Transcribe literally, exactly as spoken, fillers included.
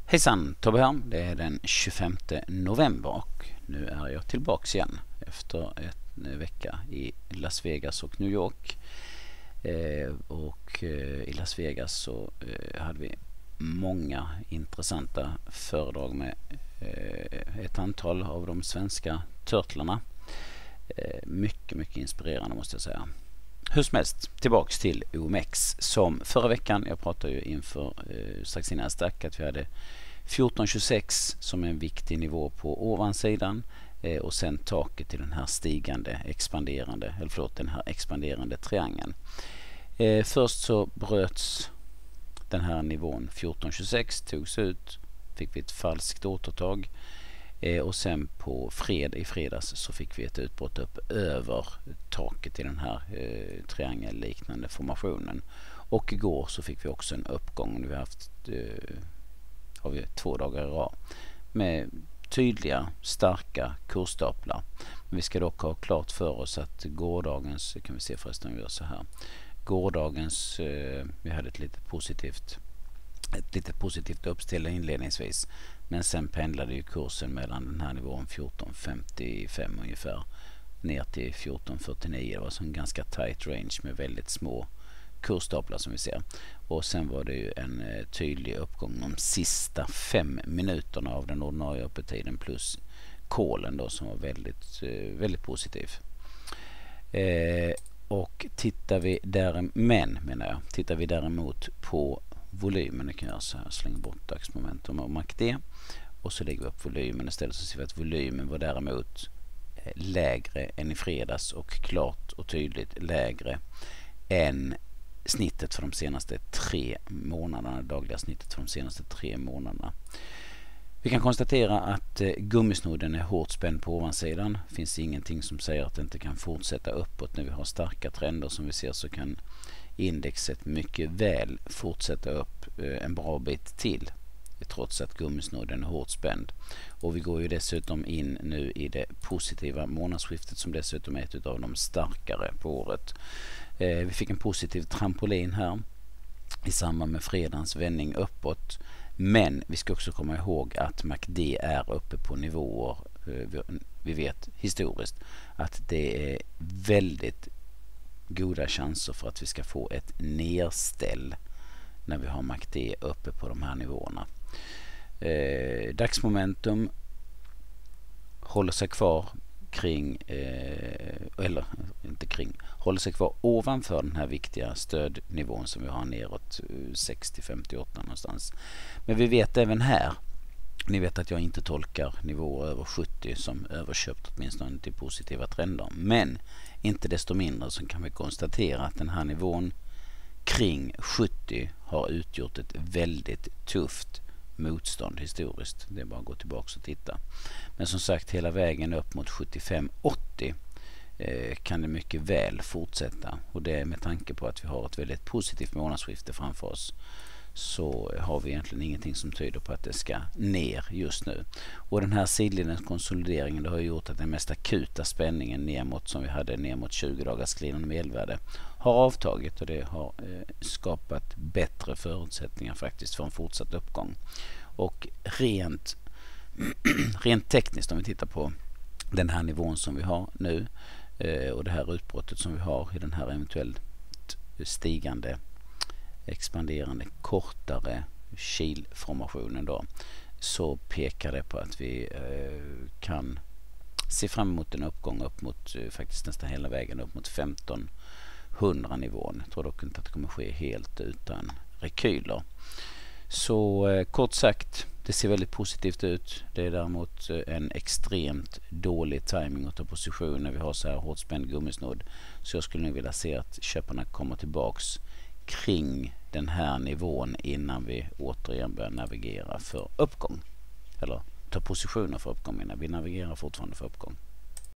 Hejsan, Tobbe här. Det är den tjugofemte november och nu är jag tillbaks igen efter en vecka i Las Vegas och New York. Eh, och eh, i Las Vegas så eh, hade vi många intressanta föredrag med eh, ett antal av de svenska turtlarna. Eh, mycket, mycket inspirerande måste jag säga. Hur som helst, tillbaks till O M X som förra veckan, jag pratade ju inför eh, strax innan jag stack att vi hade fjorton tjugosex som en viktig nivå på ovansidan eh, och sen taket till den här stigande, expanderande, eller förlåt, den här expanderande triangeln. Eh, först så bröts den här nivån fjorton tjugosex, togs ut, fick vi ett falskt återtag. Eh, och sen på fred i fredags så fick vi ett utbrott upp över taket i den här eh, triangelliknande formationen. Och igår så fick vi också en uppgång. Vi har haft eh, har vi två dagar i rad med tydliga, starka kursstaplar. Men vi ska dock ha klart för oss att gårdagens, kan vi se förresten vi gör så här. Gårdagens, eh, vi hade ett lite positivt ett lite positivt uppställ inledningsvis. Men sen pendlade ju kursen mellan den här nivån fjorton femtiofem ungefär ner till fjorton fyrtionio. Det var så en ganska tight range med väldigt små kursstaplar som vi ser. Och sen var det ju en eh, tydlig uppgång de sista fem minuterna av den ordinarie öppettiden plus kolen då som var väldigt, eh, väldigt positiv. Eh, och tittar vi där, men menar jag, tittar vi däremot på volymen, det kan jag så här slänga bort dagsmomentum och M A C D och så lägger vi upp volymen istället, så ser vi att volymen var däremot lägre än i fredags och klart och tydligt lägre än snittet för de senaste tre månaderna, dagliga snittet för de senaste tre månaderna. Vi kan konstatera att eh, gummisnodden är hårt spänd på ovansidan. Det finns ingenting som säger att det inte kan fortsätta uppåt. När vi har starka trender som vi ser så kan indexet mycket väl fortsätta upp eh, en bra bit till trots att gummisnodden är hårt spänd. Och vi går ju dessutom in nu i det positiva månadsskiftet som dessutom är ett av de starkare på året. Eh, vi fick en positiv trampolin här i samband med fredagens vändning uppåt. Men vi ska också komma ihåg att M A C D är uppe på nivåer, eh, vi vet historiskt att det är väldigt goda chanser för att vi ska få ett nerställ när vi har M A C D uppe på de här nivåerna. Eh, dagsmomentum håller sig kvar kring, eh, eller inte kring, håller sig kvar ovanför den här viktiga stödnivån som vi har neråt sextio femtioåtta någonstans. Men vi vet även här, ni vet att jag inte tolkar nivåer över sjuttio som överköpt åtminstone till positiva trender. Men inte desto mindre så kan vi konstatera att den här nivån kring sjuttio har utgjort ett väldigt tufft motstånd historiskt. Det är bara att gå tillbaka och titta. Men som sagt, hela vägen upp mot sjuttiofem åttio eh, kan det mycket väl fortsätta. Och det är med tanke på att vi har ett väldigt positivt månadsskifte framför oss, så har vi egentligen ingenting som tyder på att det ska ner just nu. Och den här sidlinjens konsolideringen, det har gjort att den mest akuta spänningen ner mot, som vi hade ner mot tjugo dagars glidande medelvärde har avtagit, och det har eh, skapat bättre förutsättningar faktiskt för en fortsatt uppgång. Och rent rent tekniskt, om vi tittar på den här nivån som vi har nu eh, och det här utbrottet som vi har i den här eventuellt stigande expanderande kortare kilformationen då, så pekar det på att vi eh, kan se fram emot en uppgång upp mot eh, faktiskt nästan hela vägen upp mot femton hundra nivån. Jag tror dock inte att det kommer ske helt utan rekyler. Så eh, kort sagt, det ser väldigt positivt ut. Det är däremot eh, en extremt dålig timing av position när vi har så här hårt spänd gummisnodd. Så jag skulle nu vilja se att köparna kommer tillbaks kring den här nivån innan vi återigen börjar navigera för uppgång. Eller ta positioner för uppgång innan vi navigerar fortfarande för uppgång.